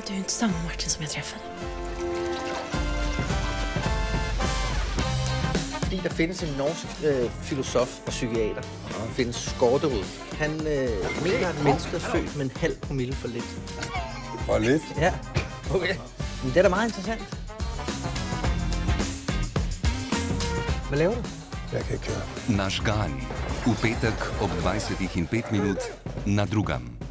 Du är inte samma Martin som jag träffade. Fordi der findes en norsk filosof og psykiater. Han findes Skårderud. Han mener, at mennesket er født med en halv promille for lidt. For lidt? Ja. Okay. Men det er da meget interessant. Hvad laver du? Jeg kan ikke køre. Naš Gani. V petek ob 20:05 na Drugem.